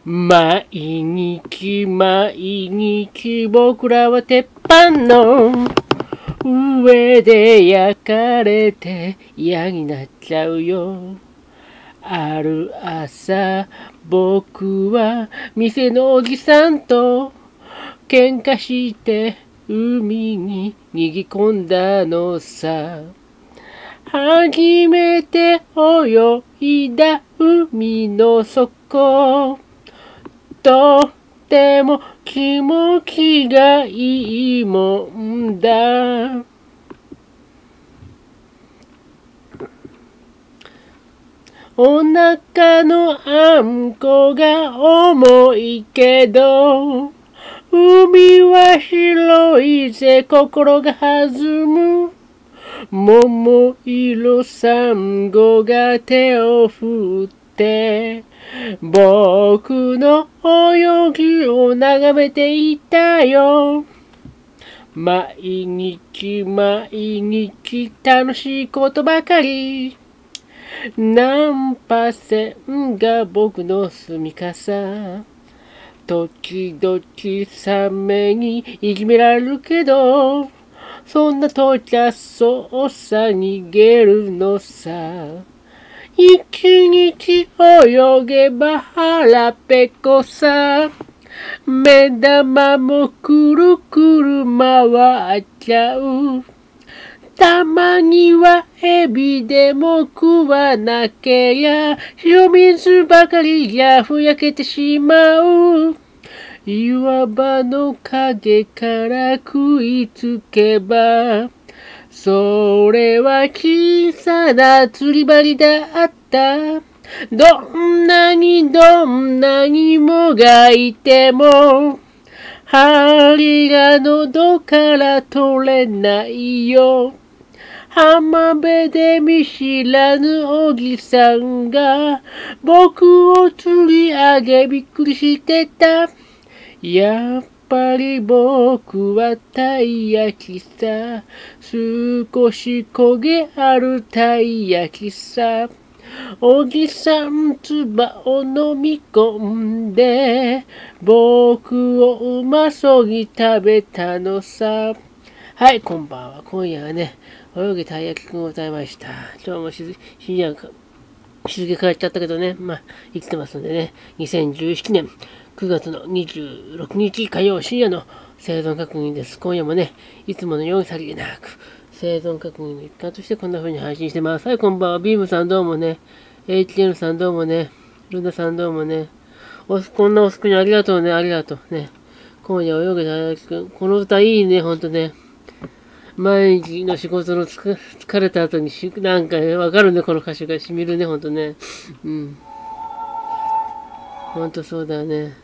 毎日毎日僕らは鉄板の上で焼かれて嫌になっちゃうよ。ある朝僕は店のおじさんと喧嘩して海に逃げ込んだのさ。初めて泳いだ海の底、とっても気持ちがいいもんだ。お腹のあんこが重いけど、海は広いぜ心が弾む。桃色サンゴが手を振って僕の泳ぎを眺めていたよ。毎日毎日楽しいことばかり。ナンパ船が僕の住みかさ。時々サメにいじめられるけど、そんな時はそうさ逃げるのさ。一日泳げば腹ペコさ。目玉もくるくる回っちゃう。たまにはエビでも食わなけりゃ塩水ばかりじゃふやけてしまう。岩場の影から食いつけば、それは小さな釣り針だった。どんなにもがいても、針が喉から取れないよ。浜辺で見知らぬおじさんが僕を釣り上げびっくりしてた。やっぱり僕はたい焼きさ。少し焦げあるたい焼きさ。おじさん唾を飲み込んで僕をうまそうに食べたのさ。はい、こんばんは。今夜はね、泳ぎたい焼きくんを歌いました。今日も深夜日付変わっちゃったけどね、生きてますのでね、2017年9月の26日火曜深夜の生存確認です。今夜もね、いつものようにさりげなく、生存確認の一環としてこんな風に配信してます。はい、こんばんは。ビームさんどうもね、HN さんどうもね、ルナさんどうもね、こんな遅くにありがとうね、ありがとうね。今夜泳げたやきくん、この歌いいね、ほんとね。毎日の仕事の疲れた後になんかわかるね、この歌詞がしみるね、ほんとね。うん。ほんとそうだね。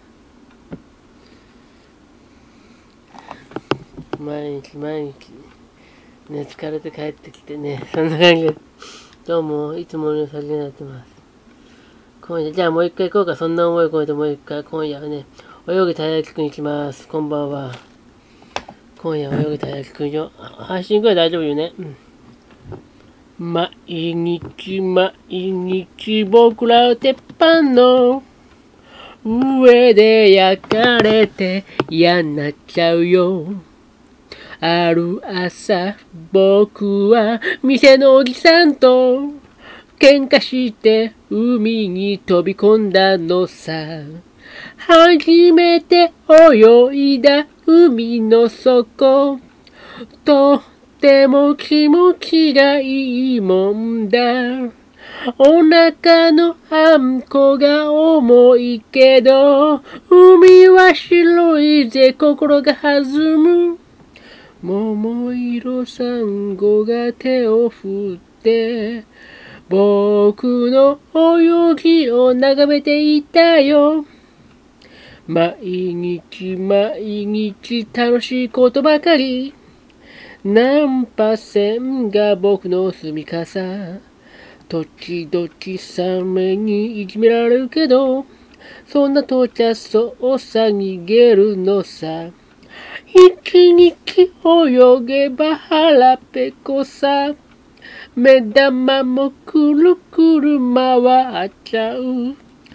毎日、ね、疲れて帰ってきてね、そんな感じで、どうも、いつもの先になってます。今夜、じゃあもう一回行こうか、そんな思いを超えてもう一回、今夜はね、泳ぎたい焼きくん行きます。こんばんは。今夜泳ぎたい焼きくんよ。配信くらい大丈夫よね。うん。毎日毎日僕らは鉄板の上で焼かれて嫌になっちゃうよ。ある朝僕は店のおじさんと喧嘩して海に飛び込んだのさ。初めて泳いだ海の底、とっても気持ちがいいもんだ。お腹のあんこが重いけど、海は白いぜ心が弾む。桃色サンゴが手を振って僕の泳ぎを眺めていたよ。毎日毎日楽しいことばかり。ナンパ船が僕の住みかさ。時々サメにいじめられるけど、そんな時はそうさ逃げるのさ。一日泳げば腹ペコさ。目玉もくるくる回っちゃう。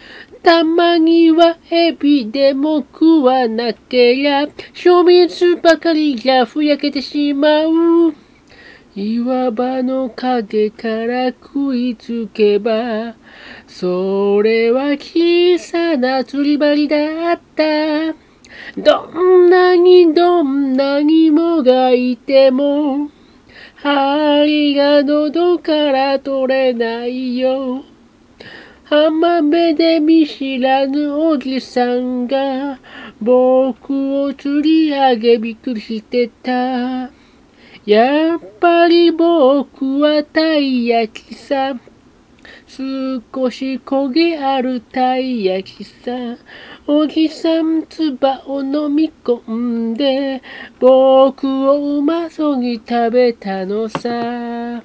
たまにはエビでも食わなけりゃ、庶民ばかりじゃふやけてしまう。岩場の影から食いつけば、それは小さな釣り針だった。どんなにもがいても、針が喉から取れないよ。浜辺で見知らぬおじさんが僕を釣り上げびっくりしてた。やっぱり僕はたい焼きさ。少し焦げあるたい焼きさ。おじさん唾を飲み込んで僕をうまそうに食べたのさ。はい。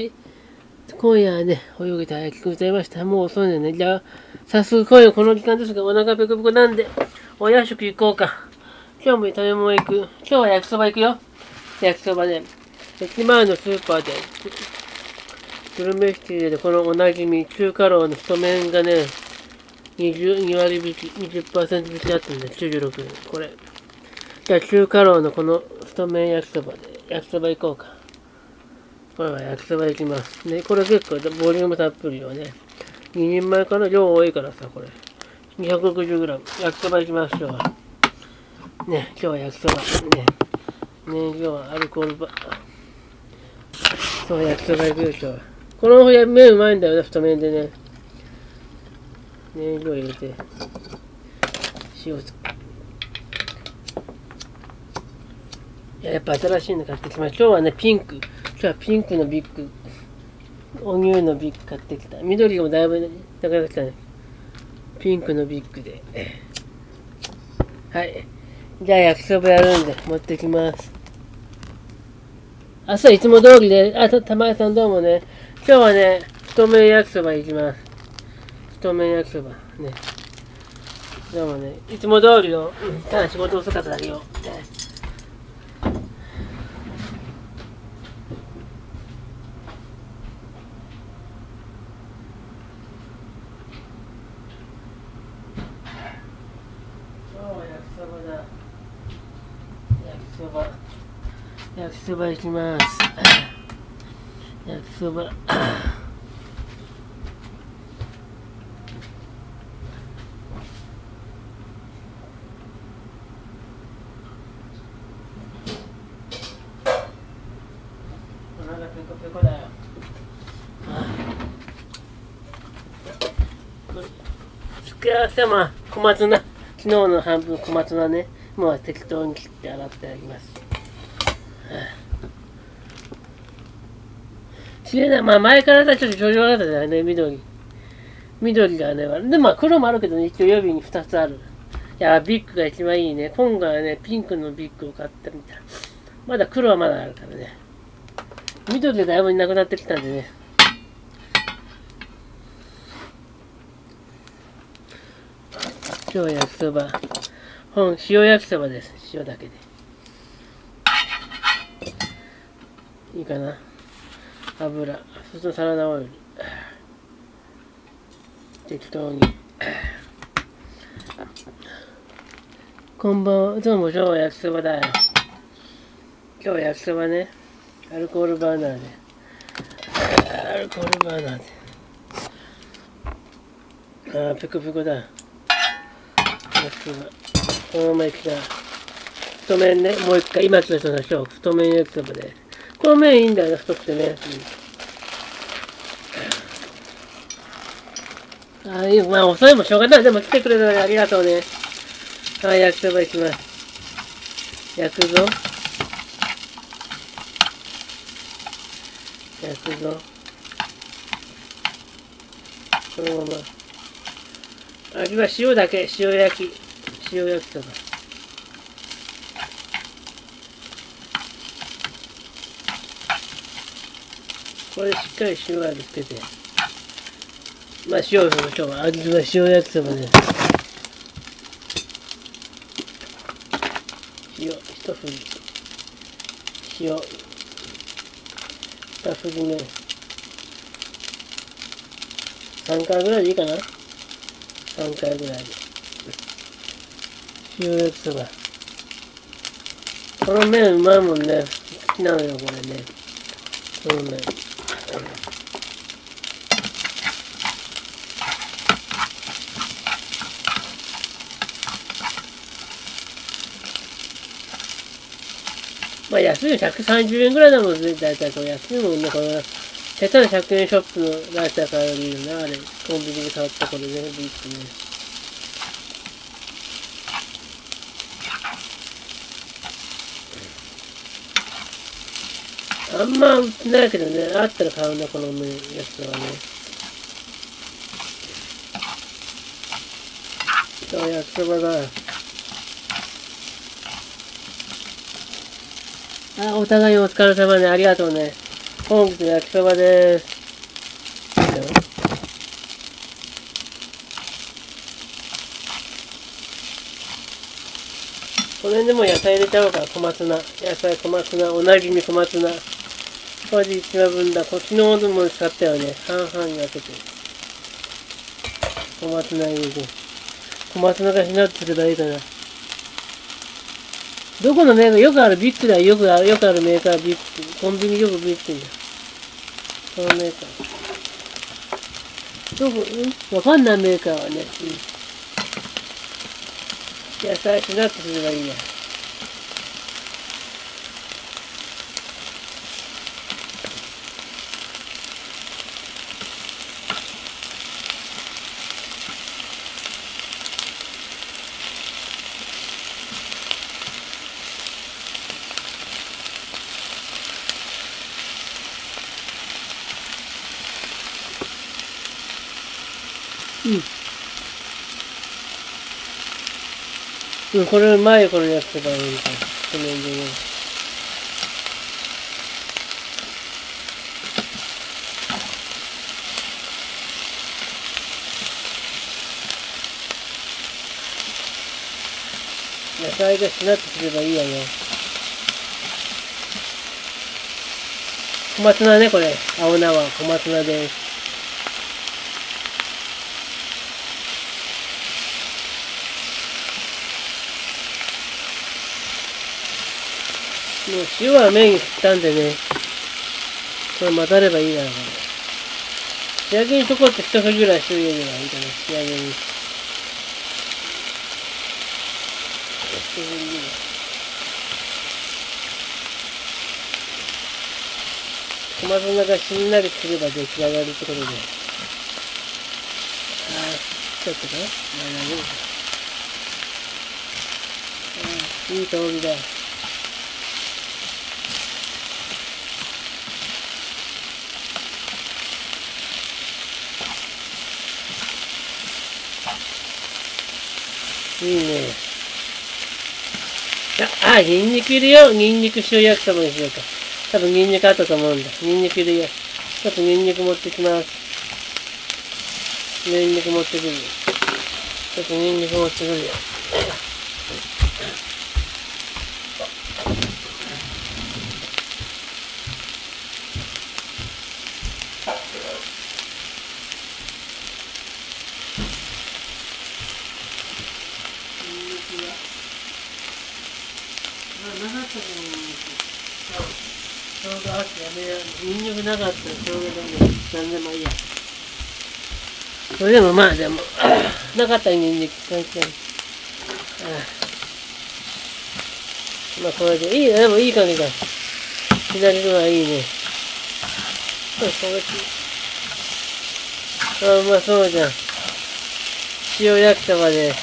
今夜はね、泳ぎたいございました。もう遅いんでね。じゃあ、早速今夜この時間ですが、お腹ペコペコなんで、お夜食行こうか。今日も食べ物行く。今日は焼きそば行くよ。焼きそばね。駅前のスーパーで、グルメシティでこのおなじみ、中華楼の太麺がね、2割引き、20% 引きだったんで、96円。これ。じゃあ、中華楼のこの太麺焼きそばで、焼きそば行こうか。これは焼きそば行きます。ね、これ結構ボリュームたっぷりよね。2人前かな、量多いからさ、これ。260g。焼きそば行きましょう。ね、今日は焼きそば。ね、今日はアルコールバー。そう、焼きそば行くよ、今日は。この麺うまいんだよね、太麺でね。燃料入れて、塩つく。やっぱ新しいの買ってきました。今日はね、今日はピンクのビッグ、お乳のビッグ買ってきた。緑もだいぶね、なかなか来たね。ピンクのビッグで。はい。じゃあ焼きそばやるんで、持ってきます。朝いつも通りで、玉井さんどうもね。今日はね、太麺焼きそば行きます。太麺焼きそば。ね。どうもね、いつも通りの、ただ仕事遅かっただけよ。焼きそば行きます。焼きそば。お腹ペコペコだよ。付け合わせは小松菜。昨日の半分小松菜ね。もう適当に切って洗ってあります。知れない。まあ前からちょっと調子悪かったじゃないね、緑。緑がね、でも黒もあるけどね、一応予備に2つある。いや、ビッグが一番いいね。今回はね、ピンクのビッグを買ってみた。まだ黒はまだあるからね。緑がだいぶなくなってきたんでね。今日は焼きそば。塩焼きそばです。塩だけで。いいかな。油。そうするとサラダオイル。適当に。こんばんは。どうも、今日は焼きそばだよ。今日は焼きそばね。アルコールバーナーで。アルコールバーナーで。ペコペコだ。焼きそば。このままいきた。太麺ね。もう一回、今来ましょう。太麺焼きそばで。この麺いいんだよね、太くてね。まあ遅いもしょうがない。でも来てくれたのでありがとうね。焼きそばいきます。焼くぞ。焼くぞ。このまま。味は塩だけ。塩焼きそば。これしっかり塩味つけて。まあ塩を今日は味は塩焼きそばです。塩一振り。塩二振り目。3回ぐらいでいいかな。 3回ぐらいで。塩焼きそば。この麺うまいもんね。好きなのよ、これね。この麺。まあ安いの130円ぐらいなので、だいたいこれ安いもんね。この下手な100円ショップのライターからよりいいよな、あれ。コンビニで買ったこれね、ビーツね。あんま売ってないけどね、あったら買うな、このやつはね。そう、焼きそばだ。あ、お互いにお疲れ様ね。ありがとうね。本日の焼きそばです。この辺でもう野菜入れちゃおうか。小松菜。野菜、小松菜。おなじみ小松菜。これで1話分だ。昨日のも使ったよね。半々に分けて。小松菜入れて。小松菜がしなってすればいいかな。どこのメーカー、よくあるビッグだよ。よくあるメーカービッグ。コンビニよくビッグだ。このメーカー。どこ、わかんないメーカーはね。野菜しなってすればいいや。これうまい、これやってたらいいか。この辺でね。野菜がしなってすればいいやよ。小松菜ね、これ。青菜は小松菜です。もう塩は麺に振ったんでね。これ混ざればいいだろうから。仕上げにちょこっと一振りぐらい塩入れればいいかな。仕上げに。一振りぐらい。小松菜がしんなりすれば出来上がりってことで。ちょっとかな。いい香りだ。いいね。ニンニク入れよう。ニンニク塩焼きそばにしようか。多分ニンニクあったと思うんだ。ニンニク入れよう。ちょっとニンニク持ってきます。ニンニク持ってくるよ。ちょっとニンニク持ってくるよ。ニンニクなかったらしょうがないね。なんでもいいや。それでもまあでも、なかったらニンニク関係ない。まあこれでいいね。でもいい感じだ。左のはいいね。うまそうじゃん。塩焼きそばで。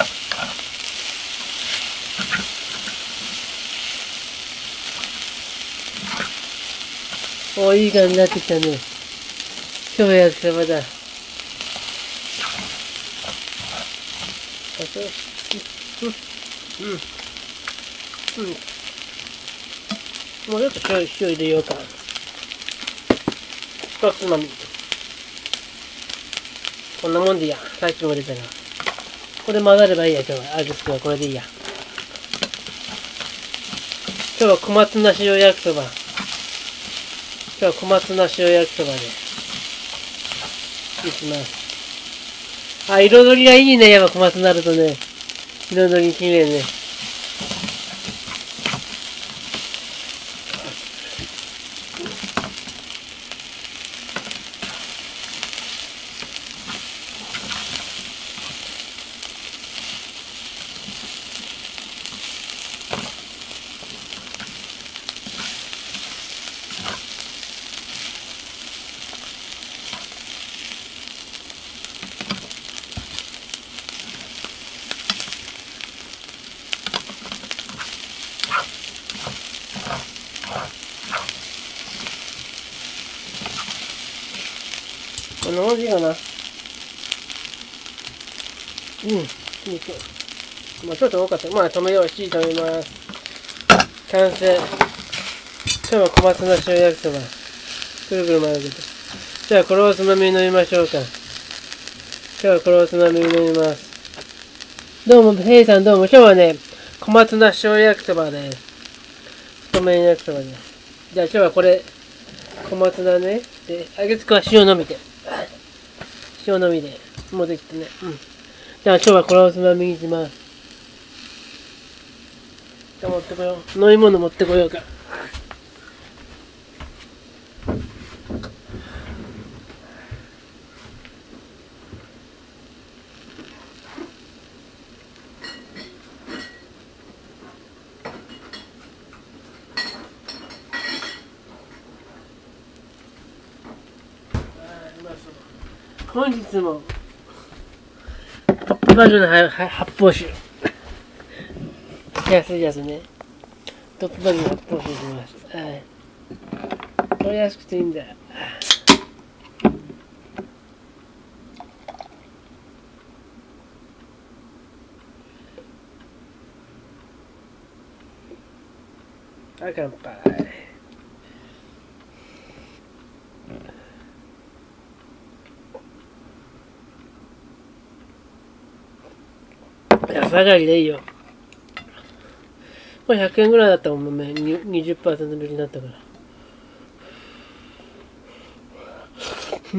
いい感じになってきたね。塩焼きそばだ。もうちょっと塩入れようか。一つまみ。こんなもんでいいや。さっきも入れたな。これ混ざればいいや、今日は。味付けはこれでいいや。今日は小松菜塩焼きそば。今日は小松菜塩焼きそばでいきます。 あ、彩りがいいね、やっぱ小松になるとね。彩りきれいね。こんな感じかな。うん。まあちょっと多かった。まあ止めようし、止めます。完成。今日は小松菜塩焼きそば。くるくる回るけど。じゃあこれをつまみに飲みましょうか。今日はこれをつまみに飲みます。どうも、ヘイさんどうも。今日はね、小松菜塩焼きそばです。太麺焼きそばです。じゃあ今日はこれ、小松菜ね。で、あげつくは塩のみで。塩のみで。もうできてね。うん。じゃあ今日はこれをつまみにします。じゃあ持ってこよう。飲み物持ってこようか。本日もトップバージョンの発泡酒安いやつね。トップバージョンの発泡酒します。はい。これ安くていいんだ。はい、乾杯。安上がりでいいよ。これ100円ぐらいだったもんね。20% 引きになったから。うん。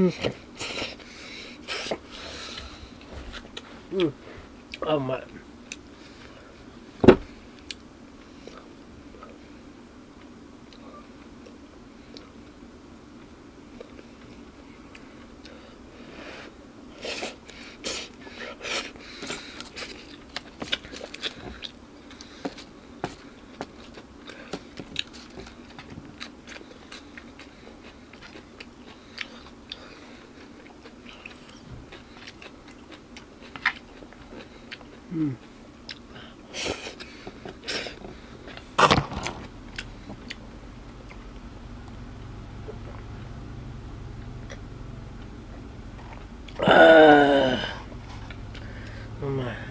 うん。あ、うまい。うん。ああ、うまい。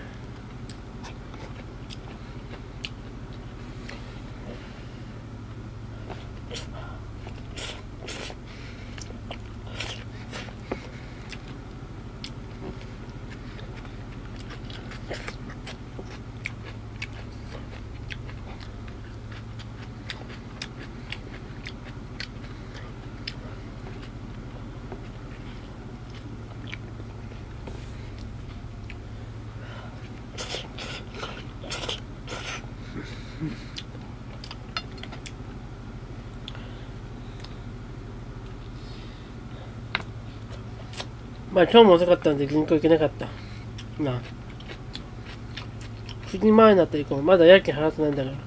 まあ今日も遅かったんで銀行行けなかった。なあ。9時前になったら行こう。まだ夜勤払ってないんだから。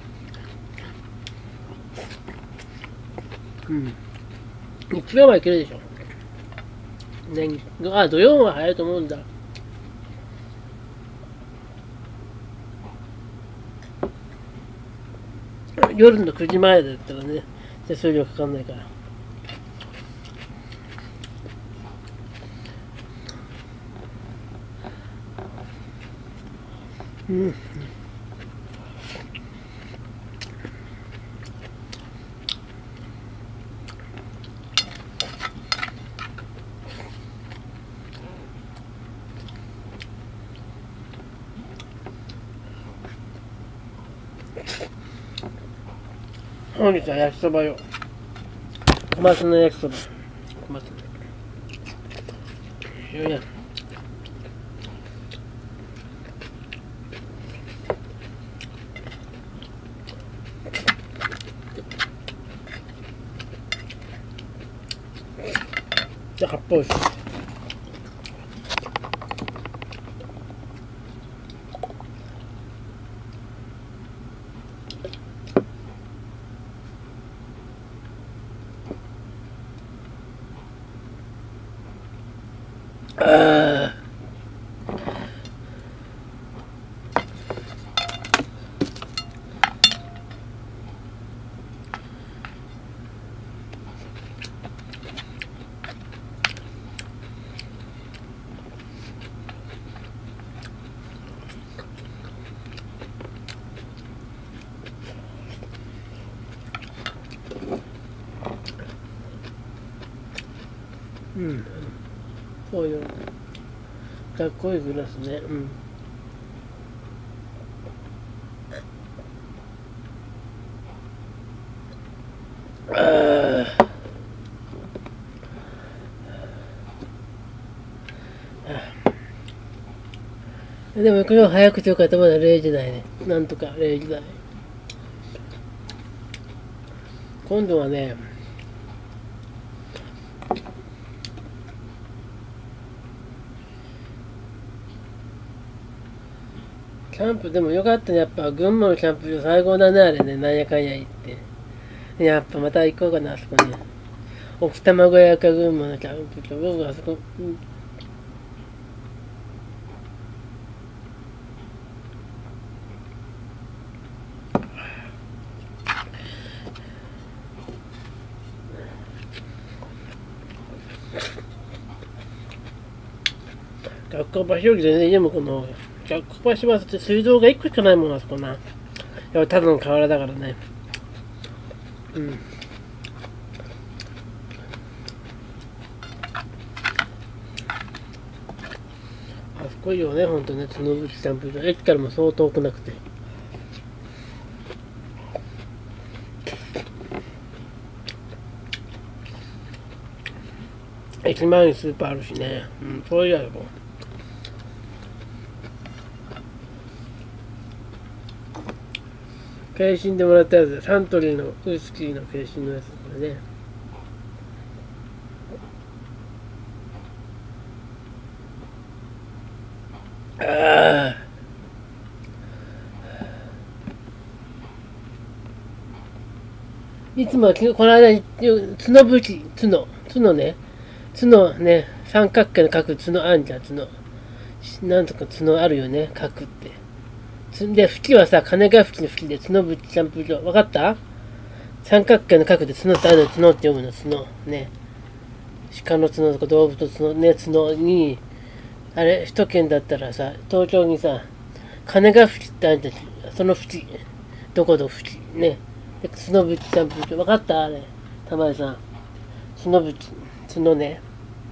うん。日曜は行けるでしょ。ね、あ、土曜は早いと思うんだ。夜の9時前だったらね、手数料かかんないから。うん。本日は焼きそばよ。小松菜焼きそば。小松菜。 発泡酒。うん、そうよ。かっこいいグラスね。うん。でも今日早くてよかった。まだ0時台ね。なんとか0時台。今度はね、キャンプでもよかったね。やっぱ群馬のキャンプ場最高だね、あれね。なんやかんや言って。やっぱまた行こうかな、あそこね。奥多摩小屋か群馬のキャンプ場。僕あそこ、学校場所より全然家もこの学校場所は水道が1個しかないもん、あそこな。やっぱただの河原だからね。うん。あそこいいよね、ほんとね。角吹キャンプ場。駅からもそう遠くなくて。駅前にスーパーあるしね。うん、そういうやろ。景品でもらったやつで、サントリーのウイスキーの景品のやつこれね。ああ。いつもこの間、角吹き、角ね、三角形の角、角あんじゃん、角。なんとか角あるよね、角って。で、吹きはさ、金が吹きの吹きで、角吹きキャンプ場。わかった？三角形の角で角ってあるの、角って読むの、角。ね。鹿の角とか動物の角、ね、角に、あれ、首都圏だったらさ、東京にさ、金が吹きってあるじゃん。その吹き。どこの吹き。ね。で、角吹きキャンプ場。わかった？あれ。玉井さん。角吹き。角ね。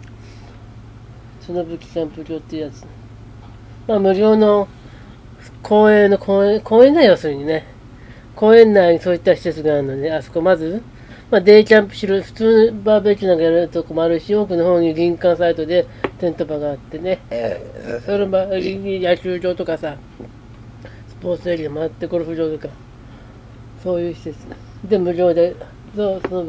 角吹きキャンプ場っていうやつ。まあ、無料の公園だよ、要するにね。公園内にそういった施設があるので、あそこまず、まあ、デイキャンプしろ、普通バーベキューなんかやるとこもあるし、奥の方に林間サイトでテント場があってね、その周りに野球場とかさ、スポーツエリアもあって、ゴルフ場とか、そういう施設。で、無料で、その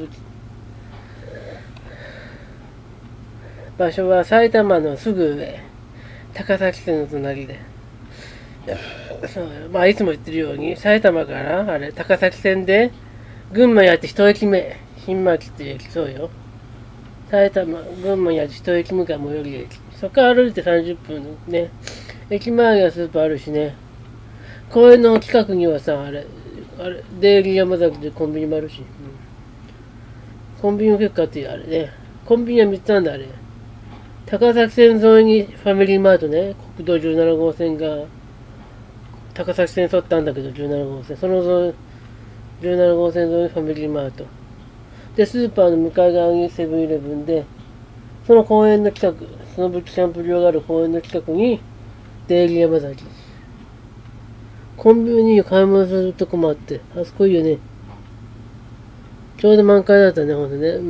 場所は埼玉のすぐ上、高崎線の隣で。そうまあいつも言ってるように埼玉からあれ高崎線で群馬やって一駅目新町っていう駅。そうよ、群馬やって一駅目が最寄り駅。そこから歩いて30分ね。駅前にはスーパーあるしね。公園の近くにはさ、あれデイリー山崎でコンビニもあるし、コンビニも結構あってあれね。コンビニは3つなんだあれ。高崎線沿いにファミリーマートね。国道17号線が高崎線沿ったんだけど、17号線。その17号線沿いにファミリーマート。で、スーパーの向かい側にセブンイレブンで、その公園の近く、そのキャンプ場がある公園の近くに、デイリー山崎。コンビニに買い物するとこもあって、あそこいいよね。ちょうど満開だったね、ほんとね。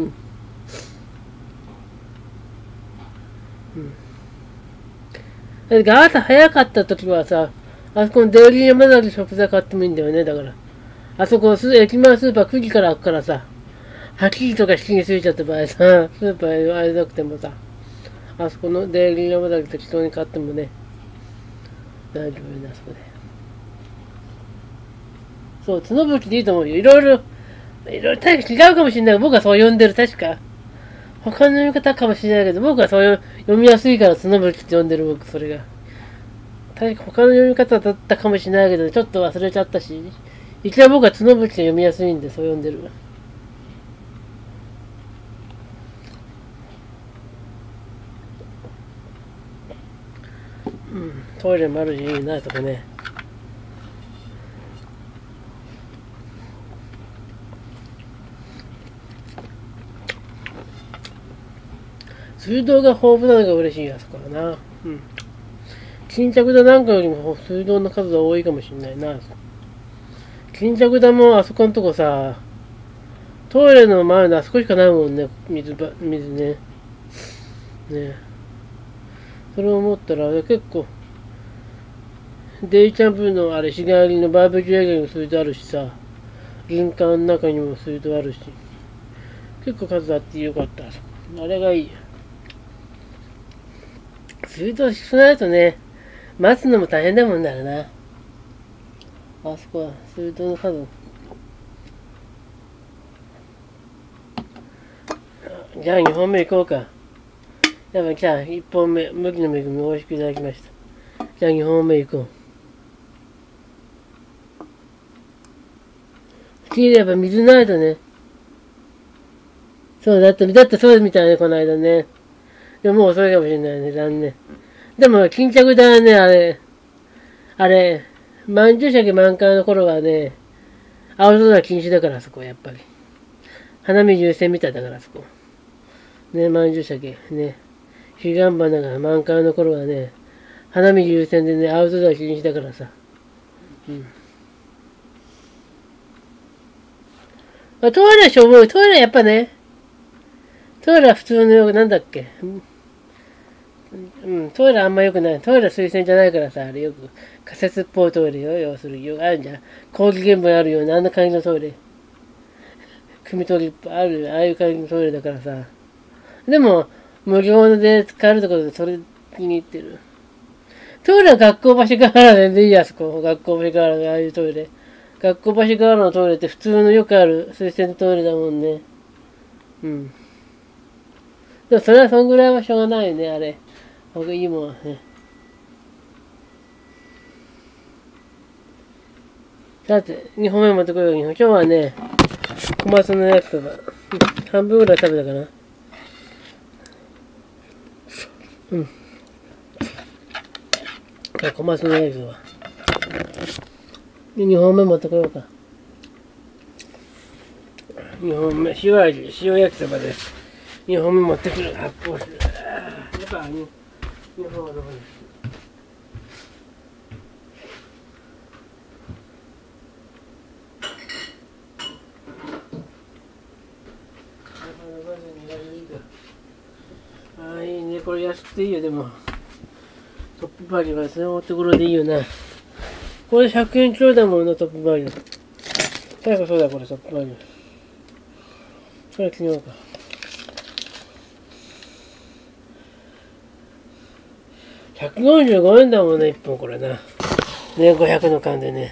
だって朝早かった時はさ、あそこのデイリー山崎食材買ってもいいんだよね。だから。あそこ、駅前スーパー9時から開くからさ、 8時とか7時に過ぎちゃった場合さ、スーパーあれなくてもさ、あそこのデイリーラマだけ適当に買ってもね、大丈夫よね、あそこで。そう、角吹きでいいと思うよ。いろいろ確か違うかもしれない。僕はそう呼んでる、確か。他の読み方かもしれないけど、僕はそういう読みやすいから角吹きって呼んでる、僕、それが。確か他の読み方だったかもしれないけど、ちょっと忘れちゃったし、一応僕は角吹きが読みやすいんで、そう呼んでる。うん、トイレもあるし、いいな、とかね。水道が豊富なのが嬉しい、あそこはな。うん。巾着田なんかよりも水道の数が多いかもしれないな。巾着田もあそこのとこさ、トイレの前のあそこしかないもんね、水ね。ね。それを思ったら、結構、デイキャンプのあれ、日帰りのバーベキューエリアにも水道あるしさ、林間の中にも水道あるし、結構数あってよかった。あれがいい。水道少ないとね、待つのも大変だもんだよな。あそこは水道の数。じゃあ2本目行こうか。やっぱじゃあ1本目、麦の恵み美味しくいただきました。じゃあ2本目行こう。次やっぱ水ないとね。そうだってそうみたいね、この間ね。でももう遅いかもしれないね、残念。でも、巾着田はね、あれ、満州鮭満開の頃はね、青空禁止だから、そこ、やっぱり。花見優先みたいだから、そこ。ね、満州鮭、ね。彼岸花が満開の頃はね、花見優先でね、青空禁止だからさ。うん。まあ、トイレはしょぼい。トイレはやっぱね、トイレは普通の、なんだっけ。うん、トイレあんま良くない。トイレ推薦じゃないからさ、あれよく仮設っぽいトイレよ、要するに。あるじゃん。講義現場にあるような、あんな感じのトイレ。組取りある、ああいう感じのトイレだからさ。でも、無料で使えるところでそれ気に入ってる。トイレは学校橋側原全然いいや、そこ。学校橋側原のああいうトイレ。学校橋側原のトイレって普通のよくある推薦のトイレだもんね。うん。でもそれはそんぐらいはしょうがないよね、あれ。僕いいもんね。さて、2本目持ってこようよ。今日はね、小松の焼きそば。半分ぐらい食べたかな。うん。小松の焼きそば。で、2本目持ってこようか。2本目、塩味、塩焼きそばです。2本目持ってくる。発泡酒。やっぱ2本はどこにああ、いいね。これ安くていいよ、でも。トップバリューはそのところでいいよな。これ100円ちょうだもんな、トップバリュー。最後そうだ、これ、トップバリュー。これ、昨日か。145円だもんね、1本これな。ね、500の缶でね。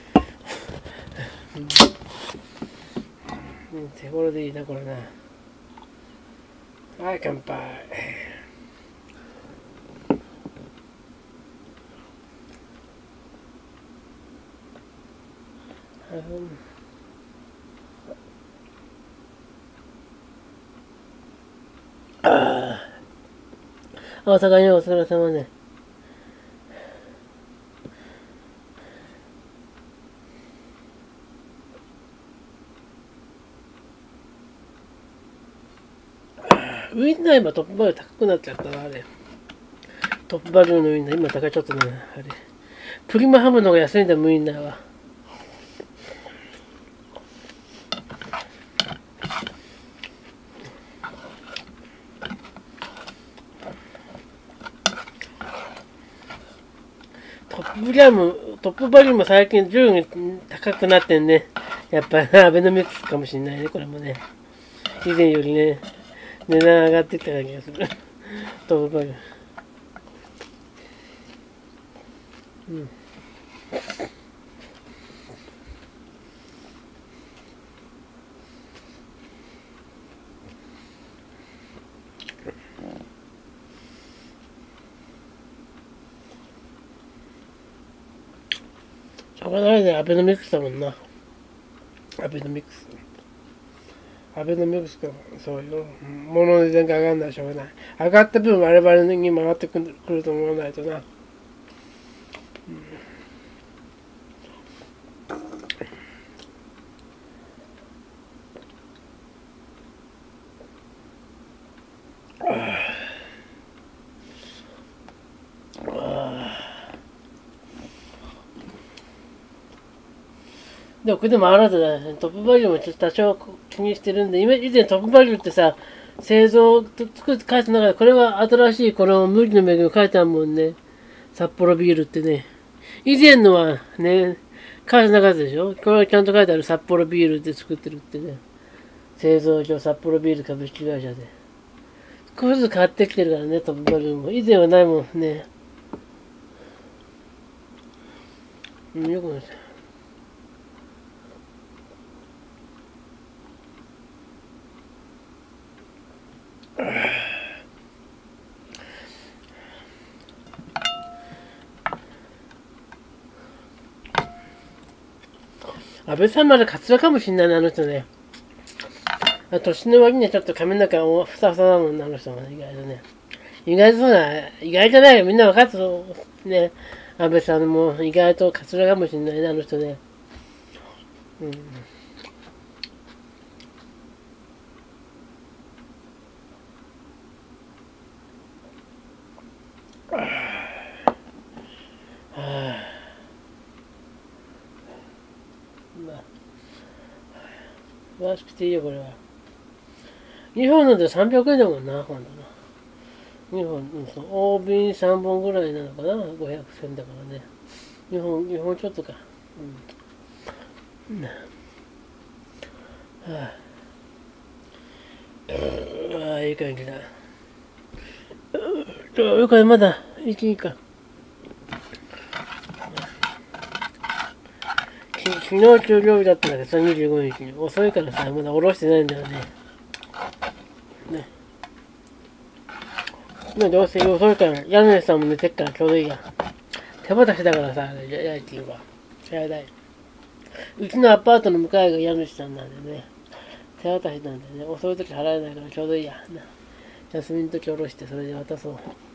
手頃でいいな、これな。はい、乾杯。お互いにお疲れ様ね。ウインナー今トップバリュー高くなっちゃったな、あれ。トップバリューのウインナー今高いちょっとね、あれ。プリマハムの方が安いんだ、ウインナーは。トップバリューも最近順位高くなってんね。やっぱりアベノミクスかもしれないね、これもね。 以前よりね、値段上がってきた感じがする。トップバリュ。うん。しょうがないね、アベノミクスだもんな。アベノミクス。アベノミクスか、そういうものの値段が上がんないしょうがない。上がった分我々に回ってくると思わないとな。でもこれでもあなただね、トップバリューもちょっと多少気にしてるんで、以前トップバリューってさ、製造と作って書いてながら、これは新しいこの麦の恵み書いてあるもんね。札幌ビールってね。以前のはね、書いてなかったでしょ。これはちゃんと書いてある札幌ビールって作ってるってね。製造所札幌ビール株式会社で。少しずつ変わってきてるからね、トップバリューも。以前はないもんね。よくないですよ。安倍さんまだカツラかもしんないね、あの人ね。年の割にはちょっと髪の毛ふさふさだもんね、あの人も、ね、意外とね。意外とそうだ、意外じゃないよ、みんな分かってそうね。安倍さんも意外とカツラかもしんないね、あの人ね。うん。詳しくていいよ、これは。日本ので300円だもんな、今度な。日本、そう、大瓶3本ぐらいなのかな、500円だからね。日本ちょっとか。うん。はあ、いい感じだ。よくまだ、1、2か。昨日給料日だったんだけどさ、25日に。遅いからさ、まだ下ろしてないんだよね。ね。どうせ遅いから、家主さんも寝てっからちょうどいいや。手渡しだからさ、家賃は。やだい。うちのアパートの向かいが家主さんなんでね。手渡しなんでね。遅い時払えないからちょうどいいや。休みの時下ろしてそれで渡そう。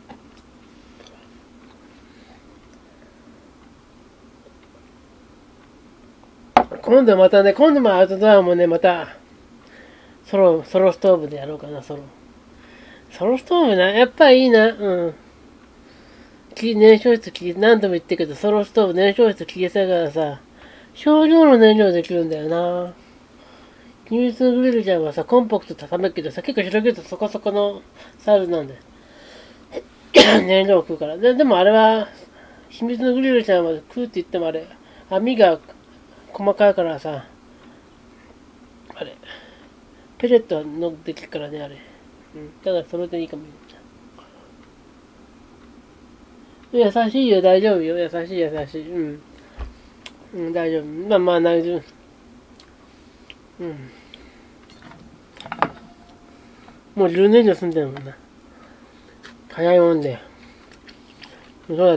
今度またね、今度もアウトドアもね、また、ソロストーブでやろうかな、ソロストーブな、やっぱりいいな、うん。燃焼室何度も言ってるけど、ソロストーブ燃焼室消えたからさ、少量の燃料できるんだよな。均一のグリルちゃんはさ、コンパクト畳めるけどさ、結構広げるとそこそこのサイズなんで。燃料を食うから。でもあれは、秘密のグリルちゃんは食うって言ってもあれ、網が細かいからさ、あれ、ペレットのできるからね、あれ。うん。ただそれでいいかもしれない。優しいよ、大丈夫よ。優しい。うん。うん、大丈夫。まあ、大丈夫。うん。もう10年以上住んでるもんな。早いもんで。そうだって。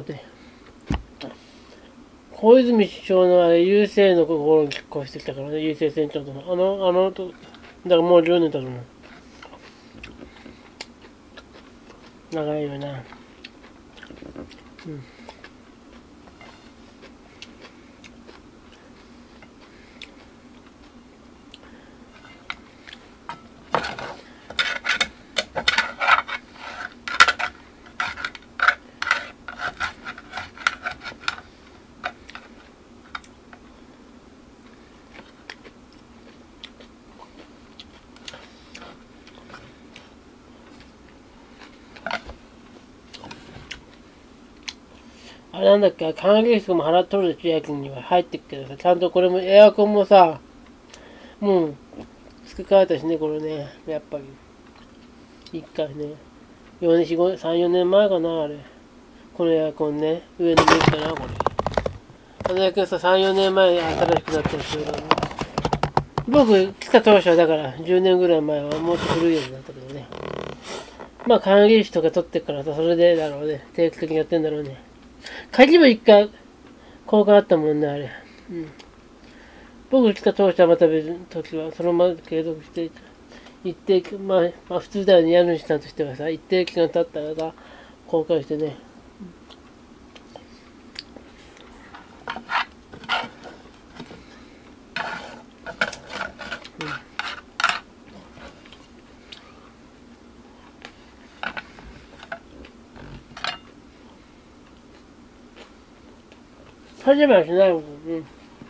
小泉首相のあれ、郵政のところに結婚してきたからね、郵政船長との。だからもう10年経つもん。長いよな。うん。あれなんだっけ、管理費も払っとるで、千秋には入ってくけどさ、ちゃんとこれもエアコンもさ、もう、 付け替えたしね、これね。やっぱり。一回ね。4年、3、4年前かな、あれ。このエアコンね。上のメーカーな、これ。あのエアコンさ、3、4年前新しくなったんですよ。僕、来た当初はだから、10年ぐらい前はもっと古いやつだったけどね。まあ、管理士とか取ってっからさ、それでだろうね。定期的にやってんだろうね。鍵も一回、交換あったもんね、あれ。うん。僕来た当初はまた別の時は、そのまま継続していた。一定期、まあ普通だよね、家主さんとしてはさ、一定期間経ったらさ、交換してね。パジャマはしないもん。うん。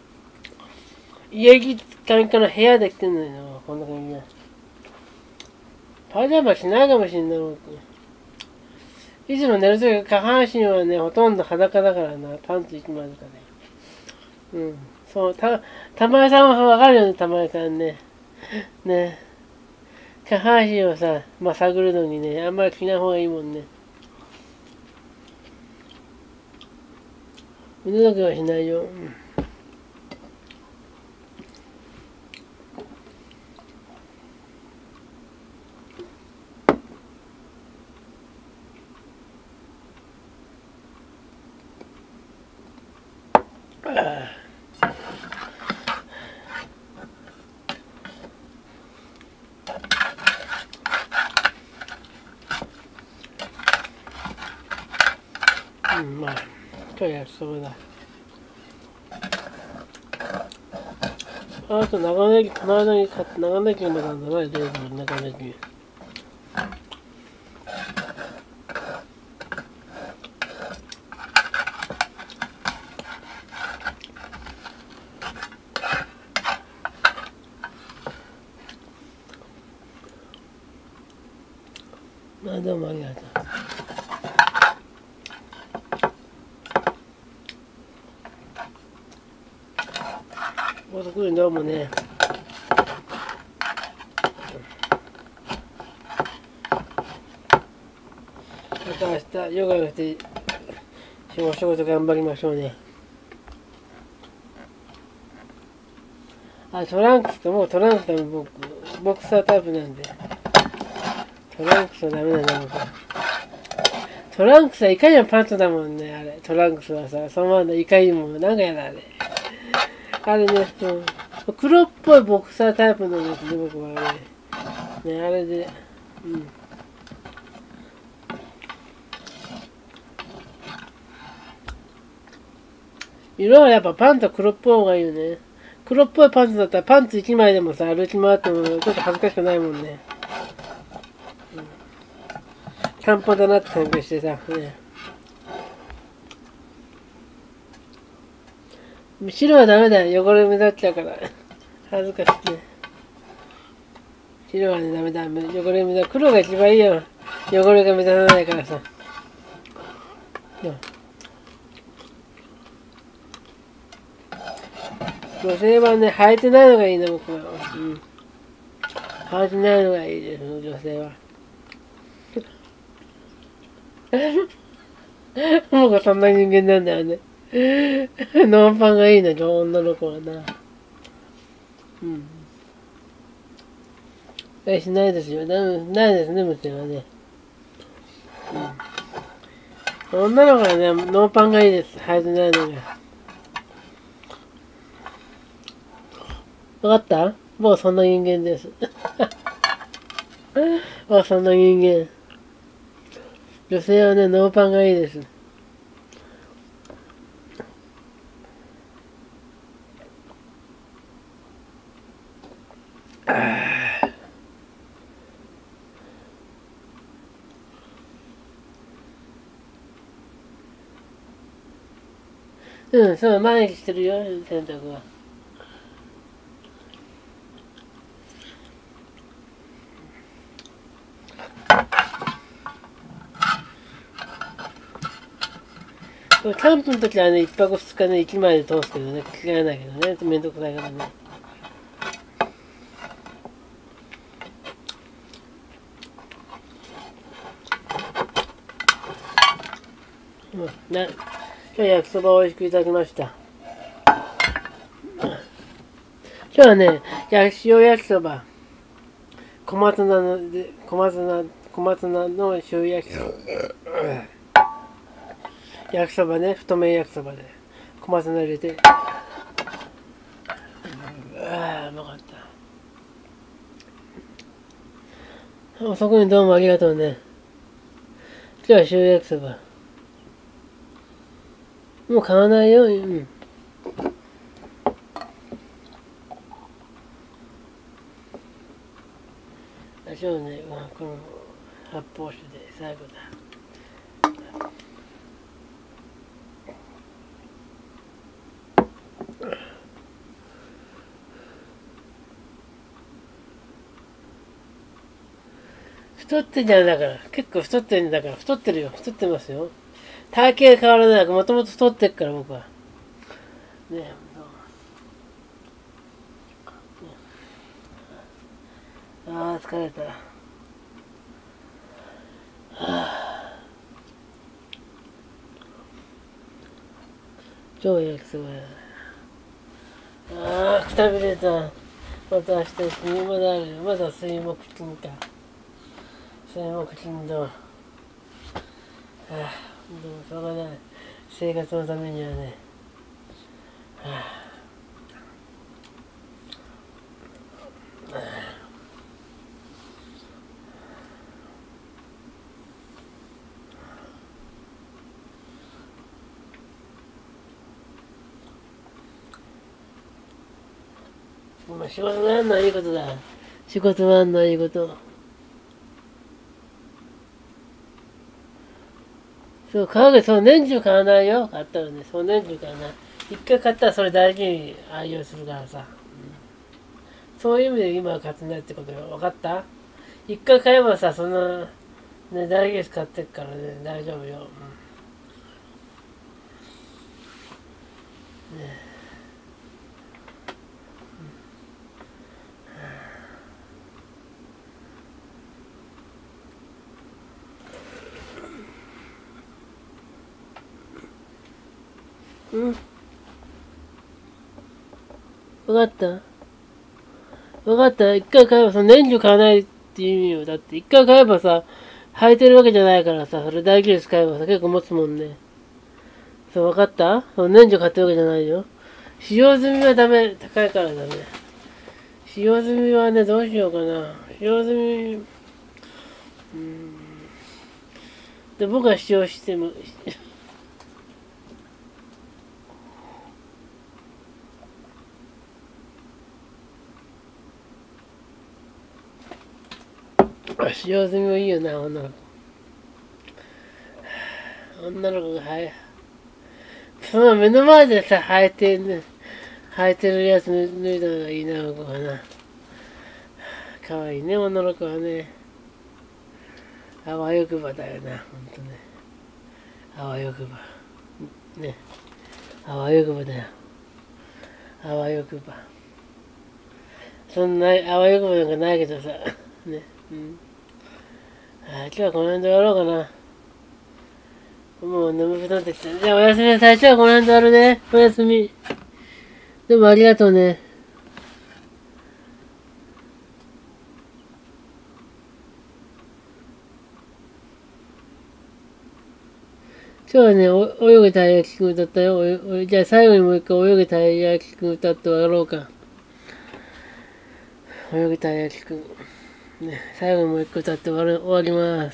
家着感から部屋で着てんのよ、こんな感じで。パジャマしないかもしんない。いつも寝るとき下半身はね、ほとんど裸だからな、パンツ一枚とかね。うん。そう、玉井さんはわかるよね、玉井さんね。ね。下半身をさ、まあ、探るのにね、あんまり着ない方がいいもんね。腕だけはしないよ。うん。うん、まあ、今日は焼きそばだ。あと長ネギ、この間に買って長ネギまだなんだな、冷蔵庫に長ネギ。あ、どうもありがとう。遅くにどうもね。また明日、ヨガをして、お仕事頑張りましょうね。あ、トランクスか、もうトランクスは僕、ボクサータイプなんで。トランクスはダメだな、僕。トランクスはいかにもパンツだもんね、あれ。トランクスはさ、そのままいかにも、なんかやだ、あれ。あれね、うん、黒っぽいボクサータイプのやつで、僕はね。ね、あれで、うん。色はやっぱパンツは黒っぽい方がいいよね。黒っぽいパンツだったらパンツ1枚でもさ、歩き回ってもちょっと恥ずかしくないもんね。うん、短パンだなって感じしてさ、ね。白はダメだよ。汚れ目立っちゃうから。恥ずかしいね。白はね、ダメだ。汚れ目立つ。黒が一番いいよ。汚れが目立たないからさ。女性はね、履いてないのがいいね、僕は。うん。履いてないのがいいです、女性は。僕はそんな人間なんだよね。ノーパンがいいな、女の子はな。うん。しないですよ。ないですね、娘はね。うん。女の子はね、ノーパンがいいです。履いてないのが。わかった？もうそんな人間です。もうそんな人間。女性はね、ノーパンがいいです。うん、そう、毎日してるよ、洗濯は。キャンプの時はね、一泊二日ね、駅前で通すけどね、着替えないけどね、めんどくさいからね。 今日焼きそばを美味しくいただきました。今日はね、塩焼きそば、小松菜の塩焼きそば。焼きそばね、太麺焼きそばで小松菜入れて、うまかった。遅くにどうもありがとうね。今日は塩焼きそば。もう買わないよ。うん。今日ね、この発泡酒で最後だ。太ってんじゃんだから。結構太ってんだから。太ってるよ。太ってますよ。体型変わらない。もともと太ってっから僕は。ねああ、疲れた。はあ、超焼きそばや。ああ、くたびれた。また明日まだあるよ。まだ水木金か。水木金だ。はあ、でもしょうがない。生活のためにはね。はあ仕事があんのはいいことだ。仕事があんのはいいこと。そう、買うけど、そう、年中買わないよ。買ったらね、そう、年中買わない。一回買ったらそれ大事に愛用するからさ。そういう意味で今は買ってないってことよ。分かった？一回買えばさ、そんな、ね、大事に使ってっからね、大丈夫よ。ねうん。分かった？分かった。一回買えばさ、年中買わないっていう意味よ。だって一回買えばさ、履いてるわけじゃないからさ、それ大事に使えばさ、結構持つもんね。そう、分かった？そう、年中買ってるわけじゃないよ。使用済みはダメ。高いからダメ。使用済みはね、どうしようかな。使用済み、で、僕は使用しても、使用済みもいいよな、女の子。女の子がその目の前でさ、履いてるやつ脱いだのがいいな、僕はな。かわいいね、女の子はね。あわよくばだよな、ほんとね。あわよくば。ね。あわよくばだよ。あわよくば。そんな、あわよくばなんかないけどさ。ね。うん。今日はこの辺で終わろうかな。もう眠くなってきた。じゃあおやすみなさい。今日はこの辺で終わるね。おやすみ。でもありがとうね。今日はね、泳げたい焼きくん歌ったよ。じゃあ最後にもう一回泳げたい焼きくん歌って終わろうか。泳げたい焼きくん。ね、最後にもう一回歌って終わります。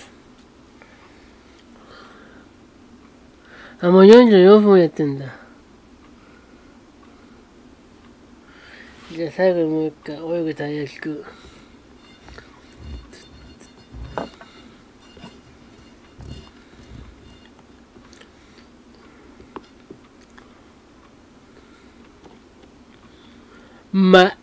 あ、もう44分やってんだ。じゃあ最後にもう一回泳げたい焼きくん。毎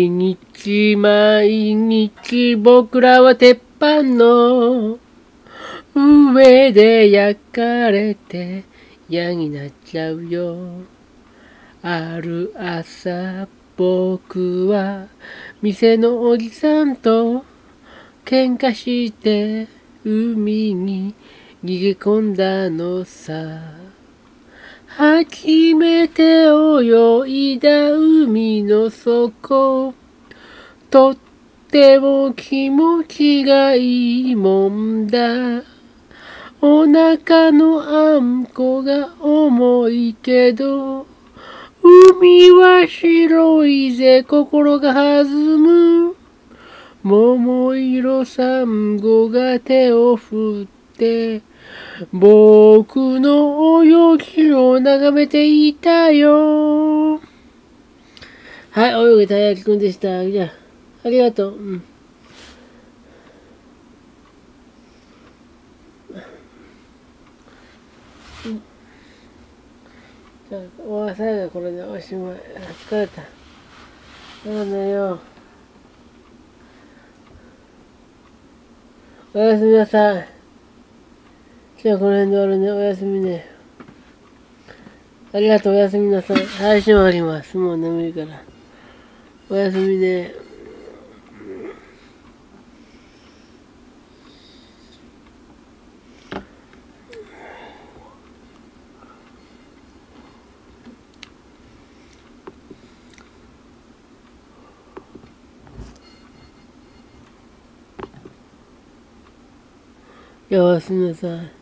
日僕らは鉄板の上で焼かれて嫌になっちゃうよ。ある朝僕は店のおじさんと喧嘩して海に逃げ込んだのさ。初めて泳いだ海の底。とっても気持ちがいいもんだ。お腹のあんこが重いけど、海は白いぜ心が弾む。桃色サンゴが手を振って、僕の泳ぎを眺めていたよ。はい、泳げたやきくんでした。じゃあ、ありがとう。じゃあ、最後これでおしまい。疲れた。そうだよ。おやすみなさい。じゃあこの辺で終わるね。おやすみね。ありがとう。おやすみなさい。配信終わります。もう眠いから。おやすみね。じゃあおやすみなさい。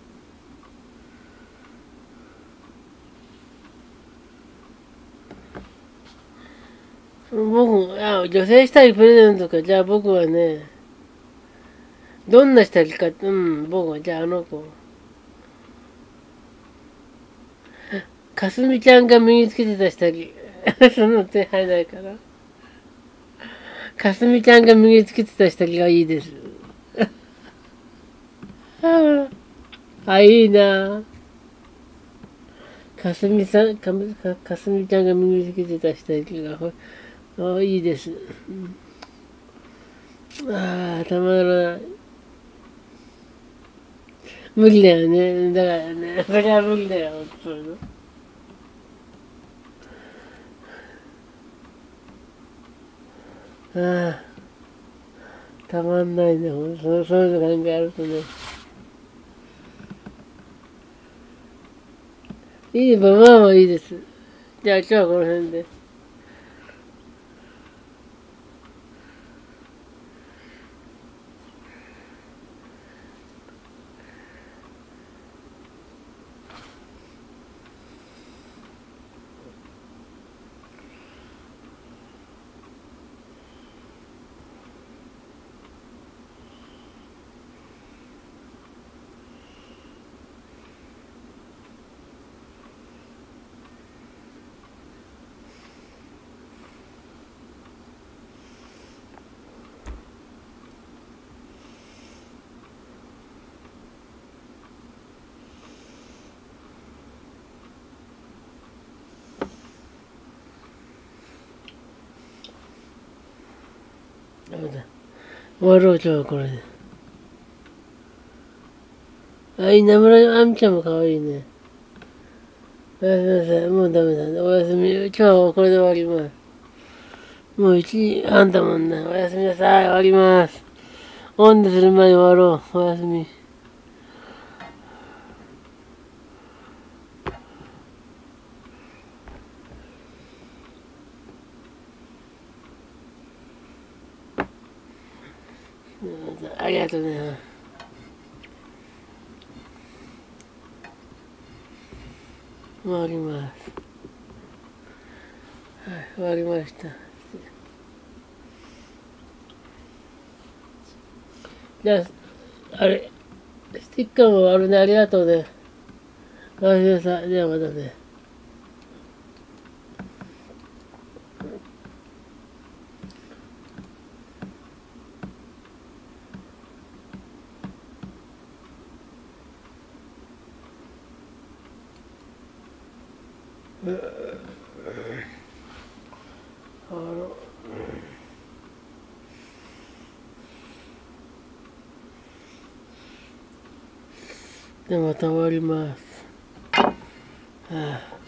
女性下着プレゼントか。じゃあ僕はね、どんな下着か、僕は、じゃああの子。かすみちゃんが身につけてた下着。その手配ないから。かすみちゃんが身につけてた下着がいいです。いいな。かすみちゃんが身につけてた下着が、いいです。たまらない。無理だよね。だからね、それは無理だよ、そういうの。たまんないね、そういうの考えるとね。いい、まあいいです。じゃあ今日はこの辺で。ダメだ。終わろう、今日はこれで。稲村あみちゃんも可愛いね。おやすみなさい。もうダメだね。おやすみ。今日はこれで終わります。もう1時半だもんな。おやすみなさい。終わります。オンでする前に終わろう。おやすみ。ありがとうね。終わります。はい、終わりました。じゃあ、あれ、スティッカーもあるね。ありがとうね。おやすみなさい。ではまたね。ではまた終わります。はあ